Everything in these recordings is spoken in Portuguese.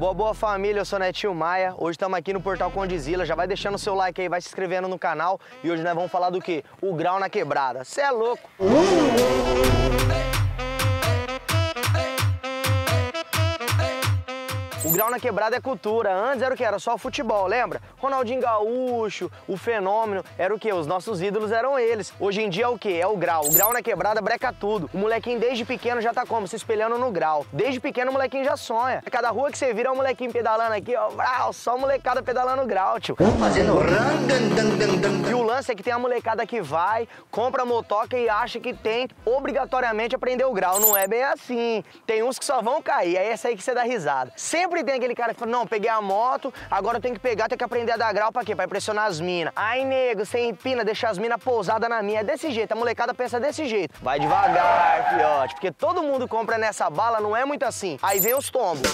Boa família, eu sou Netinho Maia. Hoje estamos aqui no Portal Condizila. Já vai deixando o seu like aí, vai se inscrevendo no canal. E hoje nós vamos falar do quê? O grau na quebrada. Cê é louco! O grau na quebrada é cultura. Antes era o que? Era só o futebol, lembra? Ronaldinho Gaúcho, o Fenômeno, era o que? Os nossos ídolos eram eles. Hoje em dia é o que? É o grau. O grau na quebrada breca tudo. O molequinho desde pequeno já tá como? Se espelhando no grau. Desde pequeno o molequinho já sonha. A cada rua que você vira, o molequinho pedalando aqui, ó. Só molecada pedalando grau, tio. Fazendo rang. E o lance é que tem a molecada que vai, compra a motoca e acha que tem obrigatoriamente aprender o grau. Não é bem assim. Tem uns que só vão cair. É esse aí que você dá risada. Sempre tem aquele cara que fala, não, peguei a moto, agora eu tenho que pegar, tenho que aprender a dar grau pra quê? Pra impressionar as minas. Ai, nego, você empina, deixa as minas pousadas na minha. É desse jeito, a molecada pensa desse jeito. Vai devagar, fiote, porque todo mundo compra nessa bala, não é muito assim. Aí vem os tombos.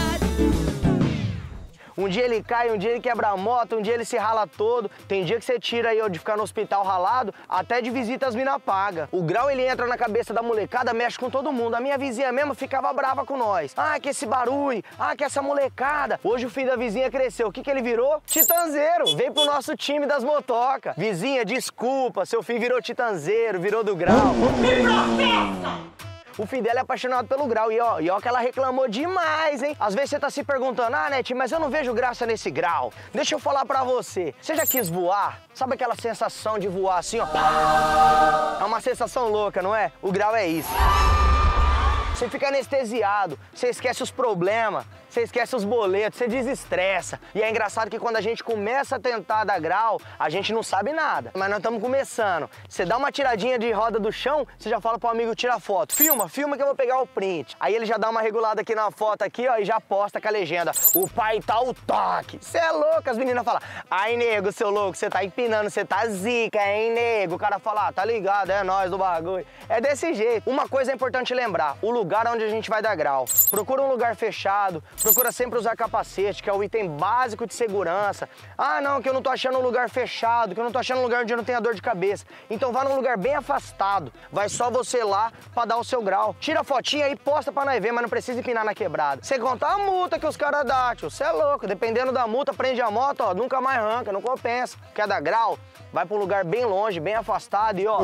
Um dia ele cai, um dia ele quebra a moto, um dia ele se rala todo. Tem dia que você tira aí de ficar no hospital ralado, até de visita as mina paga. O grau ele entra na cabeça da molecada, mexe com todo mundo. A minha vizinha mesmo ficava brava com nós. Ah, que esse barulho, ah, que essa molecada. Hoje o filho da vizinha cresceu. O que ele virou? Titanzeiro. Veio pro nosso time das motocas. Vizinha, desculpa, seu filho virou titanzeiro, virou do grau. Me processa! O filho dela é apaixonado pelo grau e ó que ela reclamou demais, hein? Às vezes você tá se perguntando, ah, Netinho, mas eu não vejo graça nesse grau. Deixa eu falar pra você. Você já quis voar? Sabe aquela sensação de voar assim, ó? É uma sensação louca, não é? O grau é isso. Você fica anestesiado, você esquece os problemas, você esquece os boletos, você desestressa. E é engraçado que quando a gente começa a tentar dar grau, a gente não sabe nada. Mas nós estamos começando. Você dá uma tiradinha de roda do chão, você já fala pro amigo tirar foto. Filma que eu vou pegar o print. Aí ele já dá uma regulada aqui na foto aqui, ó, e já posta com a legenda. O pai tá o toque. Você é louco, as meninas falam. Ai, nego, seu louco, você tá empinando, você tá zica, hein, nego? O cara fala, ah, tá ligado, é nós do bagulho. É desse jeito. Uma coisa é importante lembrar, o lugar onde a gente vai dar grau. Procura um lugar fechado, procura sempre usar capacete, que é o item básico de segurança. Ah, não, que eu não tô achando um lugar fechado, que eu não tô achando um lugar onde eu não tenha dor de cabeça. Então vá num lugar bem afastado. Vai só você lá pra dar o seu grau. Tira a fotinha e posta pra nós ver, mas não precisa empinar na quebrada. Sem contar a multa que os caras dão, tio. Você é louco. Dependendo da multa, prende a moto, ó, nunca mais arranca, não compensa. Quer dar grau? Vai pra um lugar bem longe, bem afastado e ó,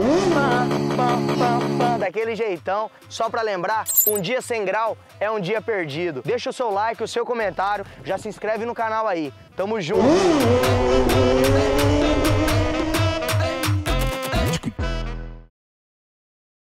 daquele jeitão. Só pra lembrar, um dia sem grau é um dia perdido. Deixa o seu like, o seu comentário, já se inscreve no canal aí. Tamo junto!